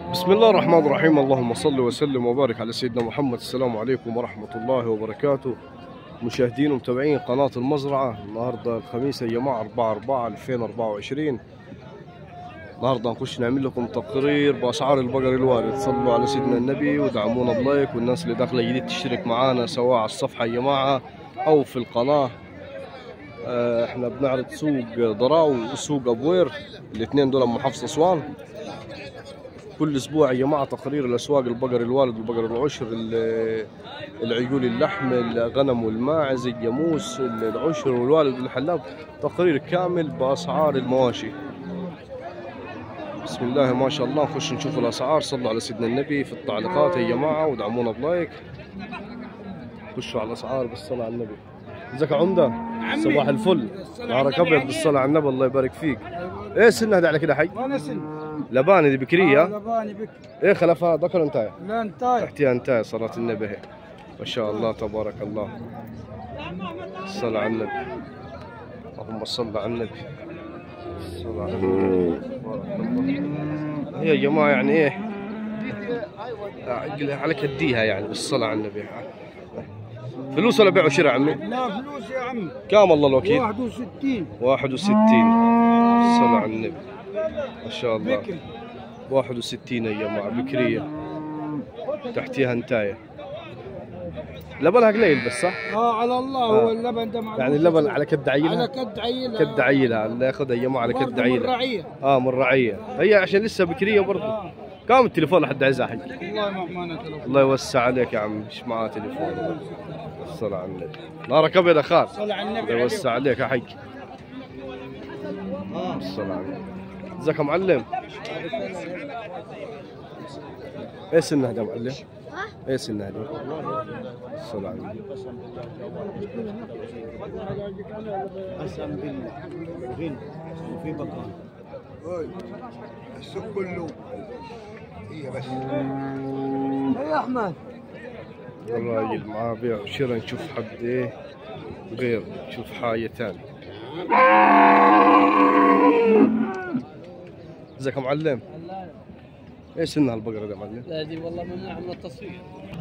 بسم الله الرحمن الرحيم. اللهم صل وسلم وبارك على سيدنا محمد. السلام عليكم ورحمة الله وبركاته، مشاهدين ومتابعين قناة المزرعة. النهاردة الخميس يا جماعة 4/4/2024. النهاردة هنخش نعمل لكم تقرير بأسعار البقر الوارد. صلوا على سيدنا النبي ودعمونا بلايك، والناس اللي داخلة جديد تشترك معانا سواء على الصفحة يا جماعة أو في القناة. احنا بنعرض سوق ضراو وسوق أبوير، الاثنين دول محافظة أسوان. كل اسبوع يا جماعه تقرير الاسواق، البقر الوالد والبقر العشر، العيول اللحم، الغنم والماعز، الجاموس، العشر والوالد والحلاب. تقرير كامل باسعار المواشي. بسم الله ما شاء الله. نخش نشوف الاسعار. صلوا على سيدنا النبي في التعليقات يا جماعه ودعمونا بلايك. خشوا على الاسعار بالصلاه على النبي. ازيك يا عمده؟ صباح الفل، نهارك ابيض بالصلاه على النبي. الله يبارك فيك. ايه سنة هذا على كده حي؟ وانا سن لباني دي بكريه. لباني بك. ايه خلفها ذكر انتايه؟ لا انتاي تحتيها انتايه. صلاة النبي هي ما شاء الله تبارك الله. الصلاة على النبي. اللهم صل على النبي. الصلاة على النبي. تبارك الله. هي يا جماعة يعني ايه على كديها يعني بالصلاة على النبي. فلوس ولا بيع وشراء عمي؟ لا فلوس يا عم. كام الله الوكيل؟ 61. 61. الصلاة على النبي ما شاء الله. بكري 61 يا جماعة بكرية. تحتيها انتاية. لبنها قليل بس صح؟ على الله. هو اللبن ده معلوش. يعني اللبن على كد عيلها؟ على كد عيلها. كد عيلها اللي ياخذها يا جماعة على كد من عيلها. رعية. من رعية. هي عشان لسه بكرية برضه. كم التليفون لحد عايزها حي؟ والله ما معنا تلفون. الله يوسع عليك يا عم، مش معاه تليفون. الصلاة على النبي. نارك ابيض يا خال. صل على النبي. الله يوسع عليك يا حي. الصلاة على النبي. ازيك يا معلم؟ ايه سنه هذا يا معلم؟ ايه سنه هذا؟ الصلاة على النبي. قسم بالله غن وفي بقر. السوق كله هي بس. يا احمد الراجل معاه بيع وشراء. نشوف حد ايه غير، نشوف حاجة ثانية. ازيك يا معلم؟ ايه سنها البقرة دي يا معلم؟ لا دي والله ممنوع من التصوير.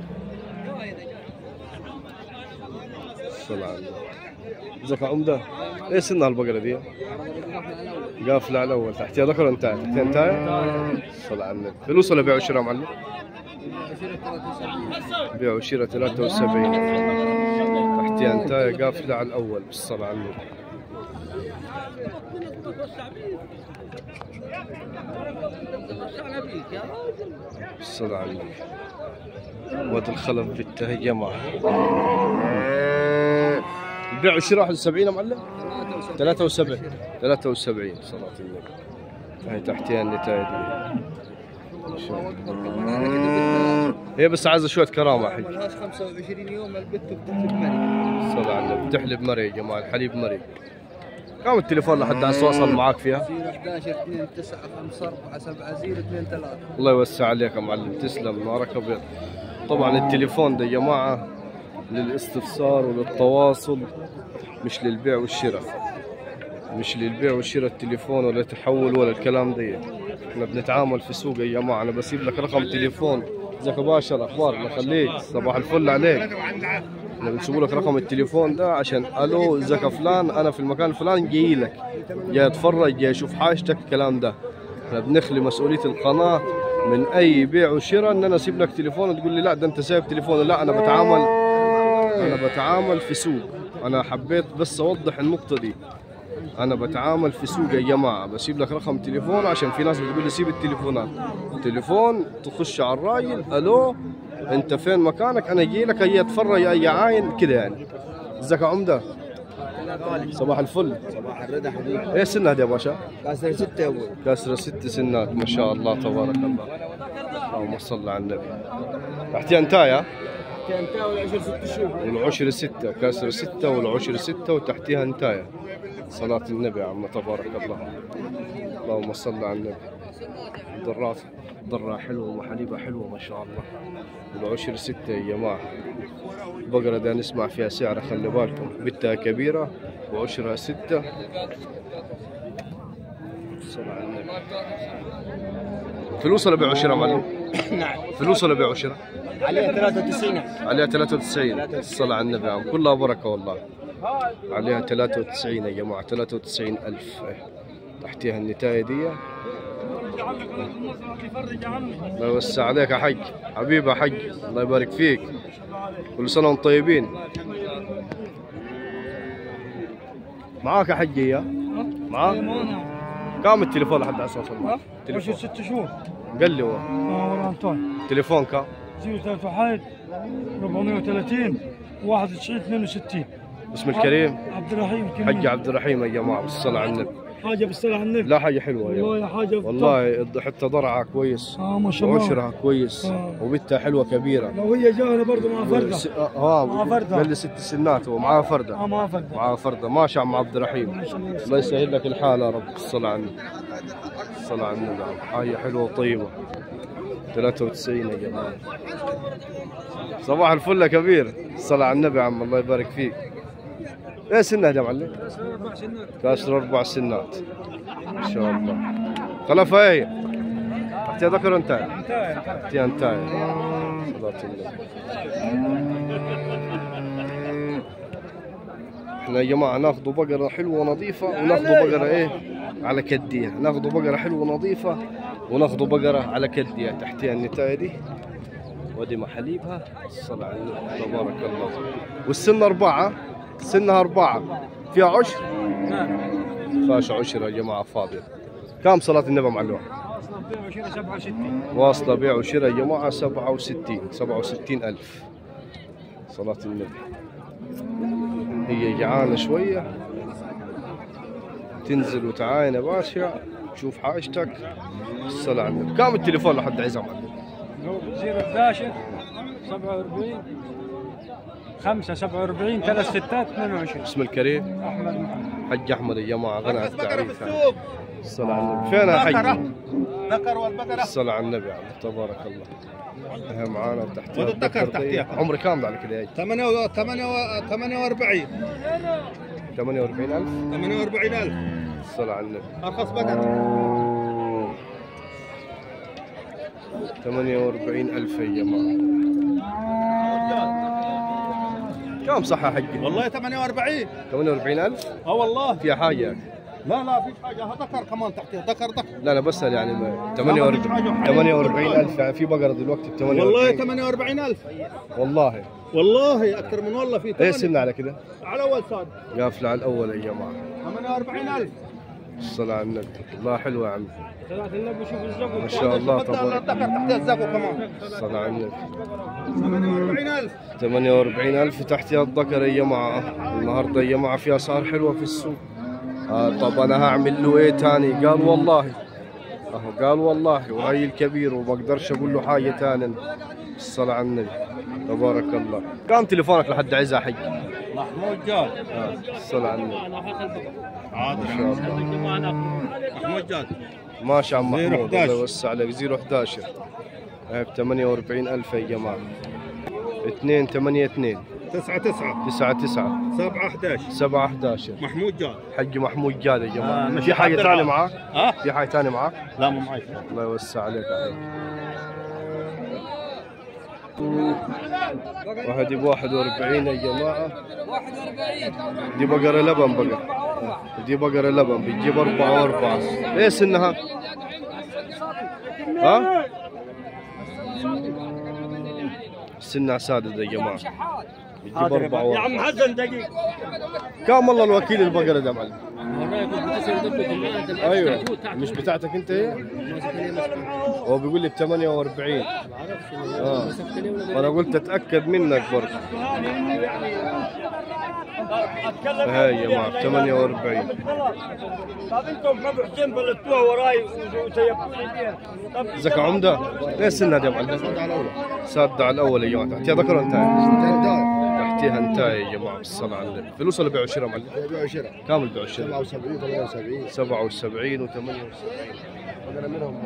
الصلاة على النبي. ازيك يا عمدة؟ ايه سنها البقرة دي؟ قافلة على الأول. تحتيها ذكر انتاية؟ تحتيها انتاية؟ الصلاة على النبي. فلوس ولا بيع وشراء يا معلم؟ بيع وشراء 73. تحتيها انتاية قافلة على الأول بالصلاة على النبي. الصلاة على النبي. واد الخلف بالته يا جماعة. البيع والشراء 71 يا معلم؟ 73. 73 صلاة النبي. هاي تحتيها النتاية دي. هي بس عايزة شوية كرامة حي. ملهاش 25 يوم البت بتحلب مري. الصلاة على النبي. بتحلب مري يا جماعة، الحليب مري. كم التليفون لحد عايز تواصل معاك فيها؟ 011 2 9 5 4 7 0 2 3. الله يوسع عليك يا معلم. تسلم، نهارك ابيض. طبعا التليفون ده يا جماعة للاستفسار وللتواصل، مش للبيع والشراء. مش للبيع والشراء التليفون ولا تحول ولا الكلام ده. احنا بنتعامل في سوق يا جماعة. انا بسيب لك رقم تليفون. ازيك يا باشا؟ الاخبار؟ الله يخليك. صباح الفل عليك. احنا بنسيب لك رقم التليفون ده عشان الو ازيك يا فلان، انا في المكان الفلاني جاي لك، جاي اتفرج، جاي اشوف حاجتك، الكلام ده. احنا بنخلي مسؤولية القناة من اي بيع وشراء ان انا اسيب لك تليفون وتقول لي لا ده انت سايب تليفون. لا، انا بتعامل في سوق. انا حبيت بس اوضح النقطة دي. انا بتعامل في سوق يا جماعة. بسيب لك رقم تليفون عشان في ناس بتقول لي سيب التليفونات. تليفون تخش على الراجل، الو انت فين مكانك، انا جاي لك، اي اتفرج اي عاين كده يعني. ازيك يا عمدة؟ صباح الفل. صباح الرضا حبيبي. ايه سنة يا باشا؟ كاسر 6 اول. كاسرة 6 سنات ما شاء الله تبارك الله. اللهم صل على النبي. تحتيها انتاية؟ انت والعشر 6 شهور. والعشر 6. كاسرة 6 والعشر 6 وتحتيها انتاية. صلاة النبي يا عم تبارك الله. اللهم صل على النبي. ضرات ضرة حلوة وحليبة حلوة ما شاء الله. والعشر 6 يا جماعة. البقرة ده نسمع فيها سعرها، خلي بالكم. بتها كبيرة وعشرها 6. الصلاة على النبي. فلوس ولا بيع وشراء معلم؟ نعم. فلوس ولا بيع وشراء؟ عليها 93. عليها 93. الصلاة على النبي عم كلها بركة والله. عليها 93 يا جماعة، 93,000. تحتيها النتاية دي. الله يوسع عليك يا حج، حبيبي يا حج، الله يبارك فيك. كل سنة وانتم طيبين. معاك يا حجي يا معاك؟ كم التليفون لحد هسه وصل معك؟ تليفون 6 شهور. قال لي هو والله انطوني. تليفون كم؟ 031 430 91 62. اسم الكريم؟ عبد الرحيم حج عبد الرحيم يا جماعة، بالصلاة على النبي. حاجه بالصلاة على النبي. لا حاجة حلوة يا والله حاجه والله، حتى ضرعها كويس ما شاء الله. وعشرها كويس وبنتها حلوة كبيرة. لو هي جاهله برضه مع فرده. معها فردة. قال لي 6 سنات ومعاه فردة. معها فرده. معاه فردة. ماشي عم عبد الرحيم، الله يسهل لك الحال يا رب. الصلاة على النبي، الصلاة على النبي. حاجة حلوة وطيبة. 93 يا جماعة. صباح الفل يا كبير، الصلاة على النبي عم، الله يبارك فيك. ايه سنة يا معلم؟ كاسر 4 سنات ما شاء الله. خلفها ايه؟ تحتيها ذكر انتاي؟ تحتيها انتاي. صلاة النبي. احنا يا جماعة ناخذوا بقرة حلوة ونظيفة، وناخذوا بقرة ايه؟ على كدية. ناخذوا بقرة حلوة ونظيفة، وناخذوا بقرة على كدية. تحتيها النتاية دي، ودي محاليبها. الصلاة على النبي، تبارك الله. والسن 4، سنها 4. فيها عشر؟ فاش عشر يا جماعة فاضية. كم صلاة النبي معلوم؟ واصلة بيع وشراء يا جماعة 67,000 صلاة النبي. هي جعانة شوية، تنزل وتعاين يا باشا، تشوف حاجتك. الصلاة على النبي. كم التليفون لحد عزام معلم؟ 011 47 5 47 3 6 22. اسم الكريم؟ احمد محمد. حج احمد يا جماعة، غنى عن التعريف. الصلاة على النبي. فين يا حج؟ ذكر والبقرة. الصلاة على النبي عم، تبارك الله. هي معانا تحتها. والذكر تحتيها. عمري كام على كده؟ 48. 48,000. 48,000. الصلاة على النبي. ارخص بقرة. 48,000 يا جماعة. كم صح يا حجي؟ والله 48. 48,000؟ والله. فيها حاجة؟ لا فيش حاجة. ذكر كمان تحتيها. ذكر. لا أنا بسأل يعني 48,000 يعني في بقرة دلوقتي ب 48. والله 48,000. والله أكثر من والله في. ايه سنة على كده؟ على أول صاد. قافلة على الأول يا جماعة. 48,000. الصلاة على النبي. الله حلوة يا عم، صلاة النبي. شوف الزبط ما شاء الله تبارك. الذكر تحتيها الزبو كمان. الصلاة على النبي. 48,000. 48,000 تحتها الذكر يا جماعة. النهارده يا جماعة في أسعار حلوة في السوق. طب أنا هعمل له إيه تاني؟ قال والله، قال والله وهي الكبير وما أقدرش أقول له حاجة تاني. الصلاة على النبي، تبارك الله. كم تليفونك لحد عزة حج؟ محمود جاد. الصلاة على النبي. عادل. ما شاء الله. محمود جاد. ماشي عم محمود، الله يوسع عليك. 011 ب 48,000 يا جماعة. 282 99 99 711 711. محمود جاد. حج محمود جاد يا جماعة. مش في حاجة عبد ثانية الرحمن. معاك؟ في حاجة ثانية معاك؟ لا مو معي. الله يوسع عليك يا حي. وهذه ب 41 يا جماعة. 41. دي بقرة لبن بقى. دي بقرة لبن بتجيب 4 و4. ايه سنها؟ ها؟ سنها سادس يا جماعة. بتجيب 4 يا عم حسن دقيقة. كم والله الوكيل البقرة ده معلم؟ ايوه مش بتاعتك انت هي؟ هو بيقول لي ب 48. وانا قلت اتاكد منك برضه. هاي يا جماعه ب 48. طب انتم ابو حسين بلدتوها وراي وسيبتوني فيها. زكا عمده. ليه سنها دي يا معلم؟ سادة على الاول يا جماعه. تحتيها ذكر انت؟ تحتيها انتاي يا جماعه، بالصلاه على النبي. فلوس ولا بيع وشراء معلم؟ بيع وشراء. كامل بيع وشراء. 77 78. 77 و78. انا منهم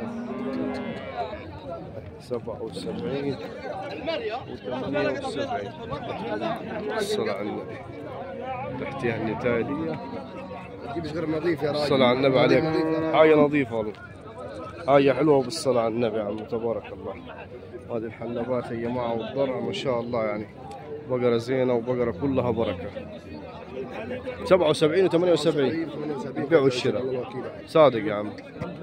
77 و78. الصلاة على النبي. تحتيها النتاية. تجيب غير نظيف يا راجل. الصلاة على النبي عليك. حاجة نظيفة والله. هاي حلوة بالصلاة على النبي يا عم تبارك الله. هذه الحلبات يا جماعة والضرع ما شاء الله يعني بقرة زينة وبقرة كلها بركة. 77 و 78 البيع والشراء. صادق يا عم.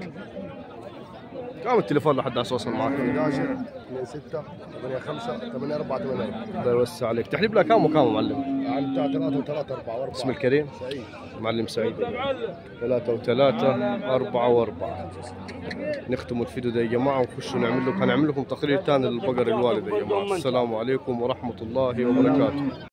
كم التليفون لحد اساسا معك؟ 11 26 85 84 الله يوسع عليك. تحليب لها كم وكم معلم؟ عن 3 و3 4 و4. اسم الكريم؟ سعيد. معلم سعيد. 3 و3 4 و4. نختم الفيديو ده يا جماعه ونخشوا هنعمل لكم تقرير ثاني للبقر الوالده يا جماعه. السلام عليكم ورحمه الله وبركاته.